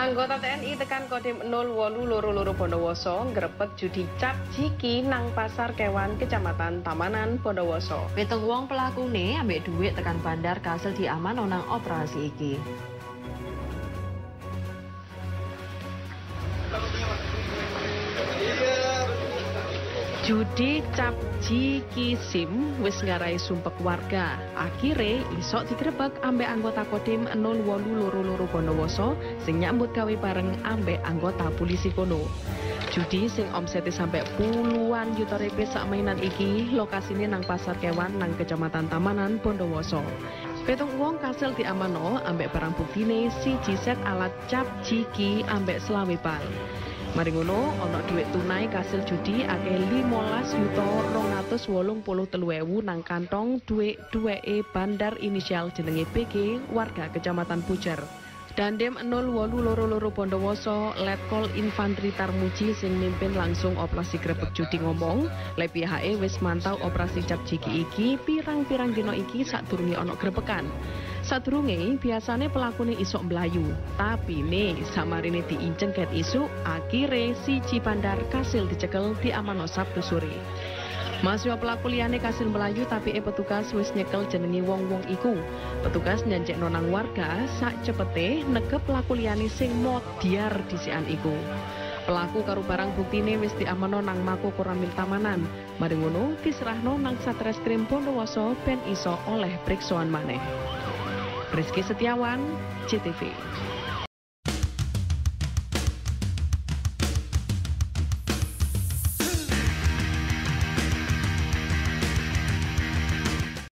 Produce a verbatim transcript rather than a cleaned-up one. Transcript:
Anggota T N I tekan Kodim nol wolu loro loro Bondowoso ngrebeg judi cap jiki nang pasar kewan Kecamatan Tamanan Bondowoso. Pitung wong pelakune ambek duit tekan bandar kasil diamanno nang operasi iki. Judi cap jiki sim wis ngarai sumpek warga. Akhire isok digrebeg ambek anggota Kodim nol wolu loro loro Bondowoso sing nyambut gawe bareng ambek anggota polisi kono. Judi sing omsete sampai puluhan juta rupiah sak mainan iki lokasine nang pasar kewan nang Kecamatan Tamanan Bondowoso. Pitung wong kasil diamanno ambek barang buktine siji set alat cap jiki ambek selawe bal. Mari ngono, ana duit tunai kasil judi akeh limolas yuta rong atus wolung puluh telu ewu nang kantong duit duweke bandar inisial jenenge B G warga Kecamatan Pujer. Dandem nol wolu loro loro Bondowoso Letkol Infantri Tarmuji sing mimpin langsung operasi grebeg judi ngomong, le pihake wis mantau operasi cap jiki iki pirang-pirang dina iki sadurunge ana grebekan. Sadurunge biasane pelakune isok mlayu, tapi nih samarine diinceng ket isu, akhire siji bandar kasil dicekel diamanno Sabtu sore. Mahasiswa pelaku liyane kasil melayu tapi e petugas wis nyekel jenengi wong-wong iku. Petugas njanjekno nang warga sak cepete negep pelaku liyane sing modiar dhisikan iku. Pelaku karo barang buktine wis diamanno nang Mako Koramil Tamanan. Mari ngono diserahno nang Satreskrim Bondowoso ben iso oleh priksaan maneh. Rizky Setiawan, C T V.